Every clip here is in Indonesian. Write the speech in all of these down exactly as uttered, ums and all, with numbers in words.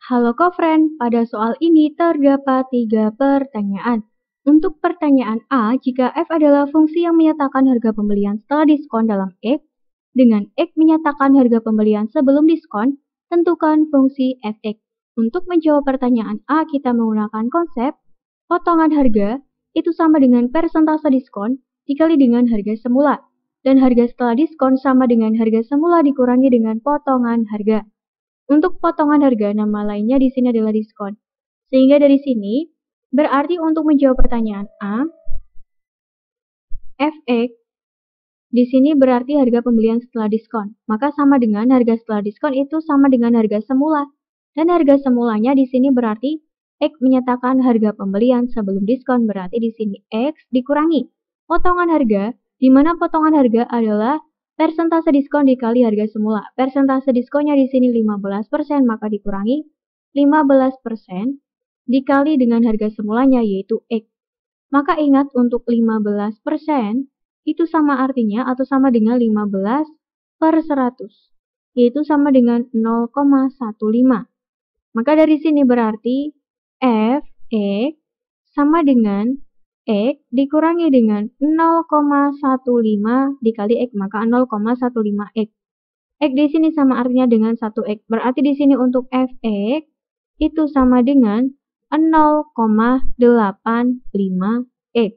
Halo Kofriend, pada soal ini terdapat tiga pertanyaan. Untuk pertanyaan A, jika F adalah fungsi yang menyatakan harga pembelian setelah diskon dalam X, dengan X menyatakan harga pembelian sebelum diskon, tentukan fungsi F(X). Untuk menjawab pertanyaan A, kita menggunakan konsep potongan harga itu sama dengan persentase diskon dikali dengan harga semula, dan harga setelah diskon sama dengan harga semula dikurangi dengan potongan harga. Untuk potongan harga, nama lainnya di sini adalah diskon. Sehingga dari sini, berarti untuk menjawab pertanyaan A, F(X) di sini berarti harga pembelian setelah diskon. Maka sama dengan harga setelah diskon itu sama dengan harga semula. Dan harga semulanya di sini berarti X menyatakan harga pembelian sebelum diskon, berarti di sini X dikurangi potongan harga, di mana potongan harga adalah persentase diskon dikali harga semula. Persentase diskonnya di sini lima belas persen, maka dikurangi lima belas persen dikali dengan harga semulanya yaitu X. Maka ingat untuk lima belas persen itu sama artinya atau sama dengan lima belas per seratus, yaitu sama dengan nol koma satu lima. Maka dari sini berarti F(X) sama dengan X dikurangi dengan nol koma satu lima dikali X, maka nol koma satu lima X. X di sini sama artinya dengan satu X. Berarti di sini untuk F(X) itu sama dengan nol koma delapan lima X.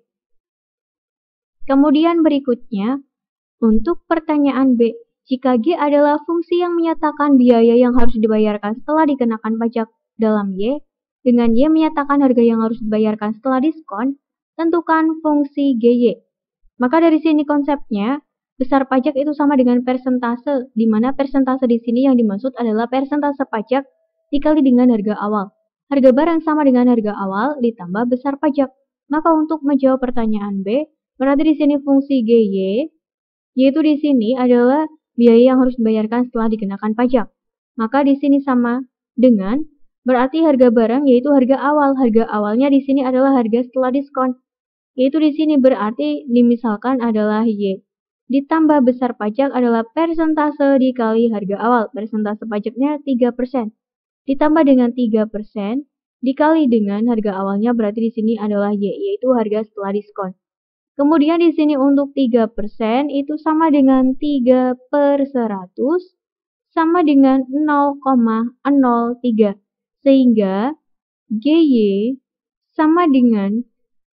Kemudian berikutnya, untuk pertanyaan B, jika G adalah fungsi yang menyatakan biaya yang harus dibayarkan setelah dikenakan pajak dalam Y, dengan Y menyatakan harga yang harus dibayarkan setelah diskon, tentukan fungsi G Y. Maka dari sini konsepnya, besar pajak itu sama dengan persentase, di mana persentase di sini yang dimaksud adalah persentase pajak dikali dengan harga awal. Harga barang sama dengan harga awal ditambah besar pajak. Maka untuk menjawab pertanyaan B, berarti di sini fungsi G Y, yaitu di sini adalah biaya yang harus dibayarkan setelah dikenakan pajak. Maka di sini sama dengan berarti harga barang yaitu harga awal. Harga awalnya di sini adalah harga setelah diskon. Yaitu di sini berarti dimisalkan adalah Y. Ditambah besar pajak adalah persentase dikali harga awal. Persentase pajaknya tiga persen. Ditambah dengan tiga persen dikali dengan harga awalnya berarti di sini adalah Y, yaitu harga setelah diskon. Kemudian di sini untuk tiga persen itu sama dengan tiga per seratus sama dengan nol koma nol tiga. Sehingga G Y sama dengan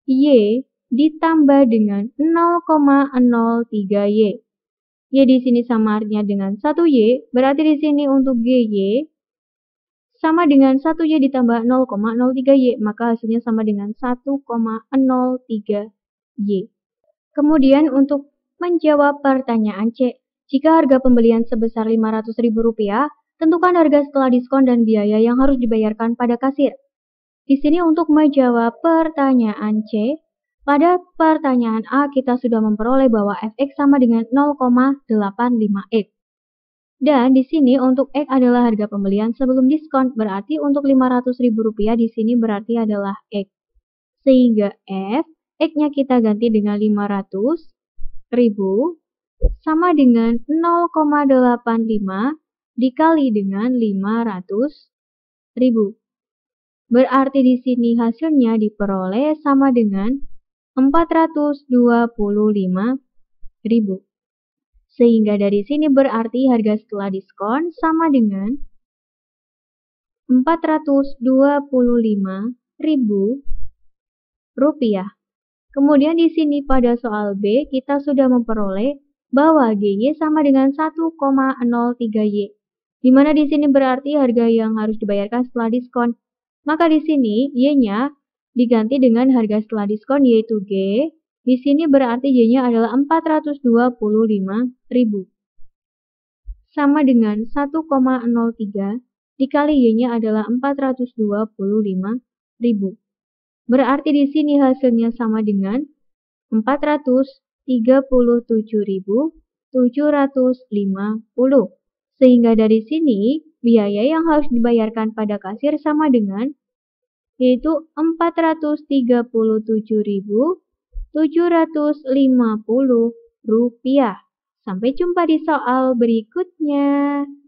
Y ditambah dengan nol koma nol tiga Y. Y di sini sama artinya dengan satu Y, berarti di sini untuk G Y sama dengan satu Y ditambah nol koma nol tiga Y, maka hasilnya sama dengan satu koma nol tiga Y. Kemudian untuk menjawab pertanyaan C, jika harga pembelian sebesar lima ratus ribu rupiah, tentukan harga setelah diskon dan biaya yang harus dibayarkan pada kasir. Di sini untuk menjawab pertanyaan C, pada pertanyaan A kita sudah memperoleh bahwa F(X) sama dengan nol koma delapan lima X. Dan di sini untuk X adalah harga pembelian sebelum diskon, berarti untuk lima ratus ribu rupiah di sini berarti adalah X. Sehingga F, X-nya kita ganti dengan lima ratus ribu sama dengan nol koma delapan lima dikali dengan lima ratus ribu. Berarti di sini hasilnya diperoleh sama dengan empat ratus dua puluh lima ribu. Sehingga dari sini berarti harga setelah diskon sama dengan empat ratus dua puluh lima ribu rupiah. Kemudian di sini pada soal B kita sudah memperoleh bahwa G Y sama dengan satu koma nol tiga Y. Di mana di sini berarti harga yang harus dibayarkan setelah diskon. Maka di sini Y-nya diganti dengan harga setelah diskon yaitu G. Di sini berarti Y-nya adalah empat ratus dua puluh lima ribu. Sama dengan satu koma nol tiga dikali Y-nya adalah empat ratus dua puluh lima ribu. Berarti di sini hasilnya sama dengan empat ratus tiga puluh tujuh ribu tujuh ratus lima puluh. Sehingga dari sini biaya yang harus dibayarkan pada kasir sama dengan yaitu empat ratus tiga puluh tujuh ribu tujuh ratus lima puluh rupiah. Sampai jumpa di soal berikutnya.